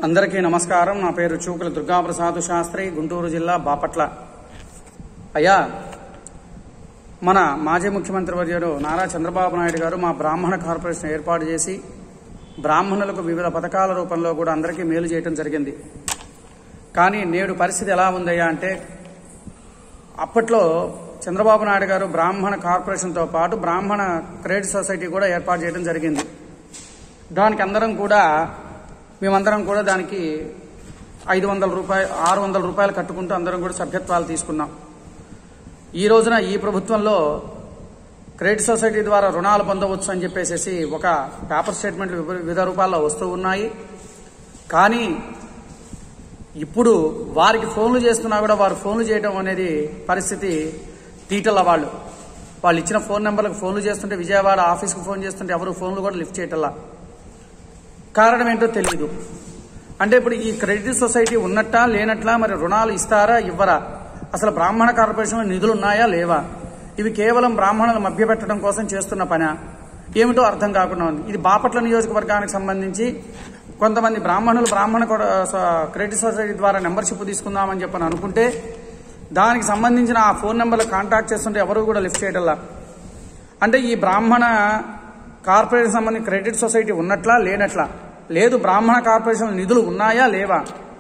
అందరికీ నమస్కారం। నా పేరు చూకుల దుర్గాప్రసాద్ శాస్త్రి, గుంటూరు జిల్లా బాపట్ల। అయ్యా, మన మాజీ ముఖ్యమంత్రి వర్యుడు నారా చంద్రబాబు నాయుడు గారు మా బ్రాహ్మణ కార్పొరేషన్ ఏర్పాటు చేసి బ్రాహ్మణులకు వివిధ పథకాల రూపంలో కూడా అందరికీ మేలు చేయడం జరిగింది। కానీ నేడు పరిస్థితి ఎలా ఉందయ్యా అంటే, అప్పట్లో చంద్రబాబు నాయుడు గారు బ్రాహ్మణ కార్పొరేషన్తో పాటు బ్రాహ్మణ క్రెడిట్ సొసైటీ కూడా ఏర్పాటు చేయడం జరిగింది। దానికి మేమందరం కూడా దానికి 500 రూపాయలు 600 రూపాయలు కట్టుకుంటూ అందరం కూడా సభ్యత్వాలు తీసుకున్నాం। ఈ రోజున ఈ ప్రభుత్వంలో క్రెడిట్ సొసైటీ ద్వారా రుణాలు పొందవచ్చు అని చెప్పేసి ఒక పేపర్ స్టేట్మెంట్లు వివిధ రూపాల్లో వస్తూ ఉన్నాయి। కానీ ఇప్పుడు వారికి ఫోన్లు చేస్తున్నా కూడా వారు ఫోన్లు చేయడం అనేది పరిస్థితి తీటల వాళ్ళు ఇచ్చిన ఫోన్ నెంబర్లకు ఫోన్లు చేస్తుంటే, విజయవాడ ఆఫీస్కి ఫోన్ చేస్తుంటే ఎవరు ఫోన్లు కూడా లిఫ్ట్ చేయటల్లా। కారణం ఏంటో తెలియదు। అంటే ఇప్పుడు ఈ క్రెడిట్ సొసైటీ ఉన్నట్టా లేనట్లా, మరి రుణాలు ఇస్తారా ఇవ్వరా, అసలు బ్రాహ్మణ కార్పొరేషన్లో నిధులు ఉన్నాయా లేవా, ఇవి కేవలం బ్రాహ్మణులు మభ్యపెట్టడం కోసం చేస్తున్న పనా ఏమిటో అర్థం కాకుండా ఉంది। ఇది బాపట్ల నియోజకవర్గానికి సంబంధించి కొంతమంది బ్రాహ్మణ క్రెడిట్ సొసైటీ ద్వారా మెంబర్షిప్ తీసుకుందామని చెప్పని అనుకుంటే, దానికి సంబంధించిన ఆ ఫోన్ నెంబర్లు కాంటాక్ట్ చేస్తుంటే ఎవరు కూడా లిఫ్ట్ చేయటల్లా। అంటే ఈ బ్రాహ్మణ కార్పొరేషన్ సంబంధించి క్రెడిట్ సొసైటీ ఉన్నట్లా లేనట్లా, లేదు బ్రాహ్మణ కార్పొరేషన్ నిధులు ఉన్నాయా లేవా,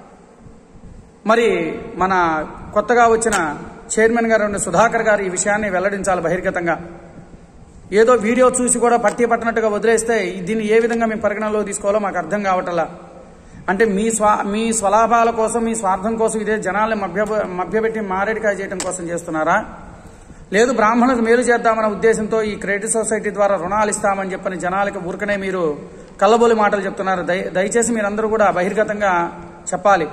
మరి మన కొత్తగా వచ్చిన చైర్మన్ గారు సుధాకర్ గారు ఈ విషయాన్ని వెల్లడించాలి బహిర్గతంగా। ఏదో వీడియో చూసి కూడా పట్టినట్టుగా వదిలేస్తే దీన్ని ఏ విధంగా మేము పరిగణనలో తీసుకోవాలో మాకు అర్థం కావటంలా। అంటే మీ స్వలాభాల కోసం, మీ స్వార్థం కోసం ఇదే జనాల్ని మభ్యపెట్టి మారేడికాయ చేయడం కోసం చేస్తున్నారా, లేదు బ్రాహ్మణులకు మేలు చేద్దామన్న ఉద్దేశంతో ఈ క్రెడిట్ సొసైటీ ద్వారా రుణాలు ఇస్తామని చెప్పని జనాలకు ఊరికనే మీరు కల్లబోలి మాటలు చెప్తున్నారు। దయచేసి మీరందరూ కూడా బహిర్గతంగా చెప్పాలి,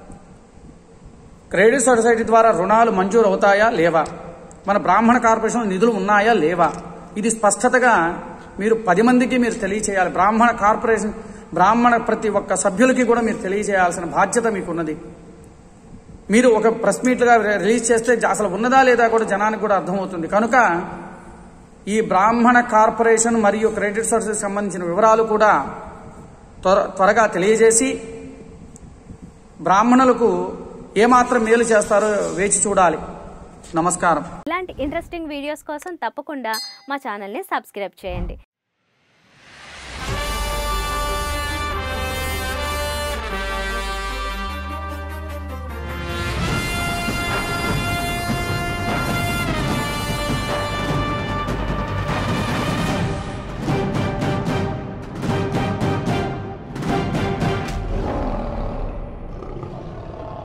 క్రెడిట్ సొసైటీ ద్వారా రుణాలు మంజూరు అవుతాయా లేవా, మన బ్రాహ్మణ కార్పొరేషన్ నిధులు ఉన్నాయా లేవా, ఇది స్పష్టతగా మీరు 10 మందికి మీరు తెలియచేయాలి। బ్రాహ్మణ ప్రతి ఒక్క సభ్యులకి కూడా మీరు తెలియజేయాల్సిన బాధ్యత మీకున్నది। మీరు ఒక ప్రెస్ మీట్లుగా రిలీజ్ చేస్తే అసలు ఉన్నదా లేదా కూడా జనానికి కూడా అర్థమవుతుంది। కనుక ఈ బ్రాహ్మణ కార్పొరేషన్ మరియు క్రెడిట్ సొసైటీకి సంబంధించిన వివరాలు కూడా త్వరగా తెలియజేసి బ్రాహ్మణులకు ఏమాత్రం మేలు చేస్తారో వేచి చూడాలి। నమస్కారం। ఇలాంటి ఇంట్రెస్టింగ్ వీడియోస్ కోసం తప్పకుండా మా ఛానల్ని సబ్స్క్రైబ్ చేయండి।